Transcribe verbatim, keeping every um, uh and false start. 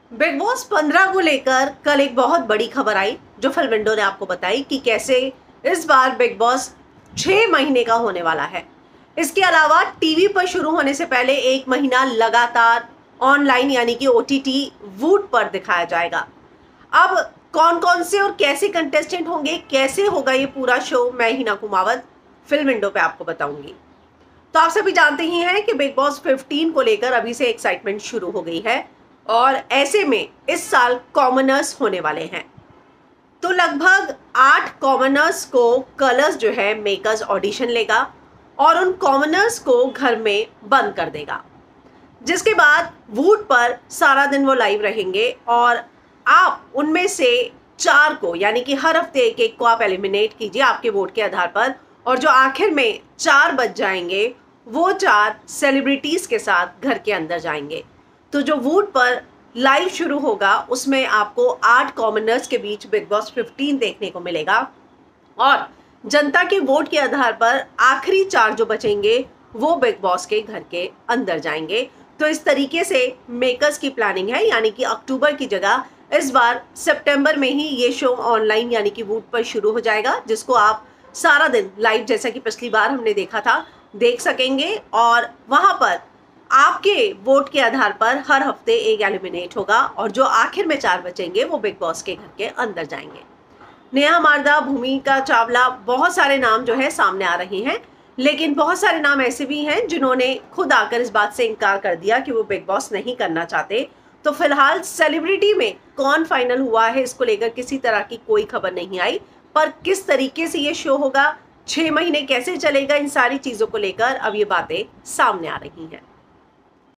Big boss पंद्रह को लेकर कल एक बहुत बड़ी खबर आई जो फिल्म विंडो ने आपको बताई कि कैसे इस बार बिग बॉस छह महीने का होने वाला है। इसके अलावा टीवी पर शुरू होने से पहले एक महीना लगातार ऑनलाइन यानी कि ओटीटी वूट पर दिखाया जाएगा। अब कौन कौन से और कैसे कंटेस्टेंट होंगे, कैसे होगा ये पूरा शो, मैं हिना कुमावत फिल्म विंडो पे आपको बताऊंगी। तो आप सभी जानते ही हैं कि बिग बॉस पंद्रह को लेकर अभी से एक्साइटमेंट शुरू हो गई है और ऐसे में इस साल कॉमनर्स होने वाले हैं। तो लगभग आठ कॉमनर्स को कलर्स जो है मेकर्स ऑडिशन लेगा और उन कॉमनर्स को घर में बंद कर देगा, जिसके बाद वूट पर सारा दिन वो लाइव रहेंगे और आप उनमें से चार को यानी कि हर हफ्ते एक एक को आप एलिमिनेट कीजिए आपके वोट के आधार पर, और जो आखिर में चार बच जाएंगे वो चार सेलिब्रिटीज के साथ घर के अंदर जाएंगे। तो जो वोट पर लाइव शुरू होगा उसमें आपको आठ कॉमनर्स के बीच बिग बॉस पंद्रह देखने को मिलेगा और जनता के वोट के आधार पर आखिरी चार जो बचेंगे वो बिग बॉस के घर के अंदर जाएंगे। तो इस तरीके से मेकर्स की प्लानिंग है, यानी कि अक्टूबर की जगह इस बार सितंबर में ही ये शो ऑनलाइन यानी कि वोट पर शुरू हो जाएगा, जिसको आप सारा दिन लाइव जैसा कि पिछली बार हमने देखा था देख सकेंगे और वहां पर आपके वोट के आधार पर हर हफ्ते एक एलिमिनेट होगा और जो आखिर में चार बचेंगे वो बिग बॉस के घर के अंदर जाएंगे। नेहा मारदा, भूमिका चावला, बहुत सारे नाम जो है सामने आ रहे हैं, लेकिन बहुत सारे नाम ऐसे भी हैं जिन्होंने खुद आकर इस बात से इनकार कर दिया कि वो बिग बॉस नहीं करना चाहते। तो फिलहाल सेलिब्रिटी में कौन फाइनल हुआ है इसको लेकर किसी तरह की कोई खबर नहीं आई, पर किस तरीके से ये शो होगा, छह महीने कैसे चलेगा, इन सारी चीजों को लेकर अब ये बातें सामने आ रही हैं।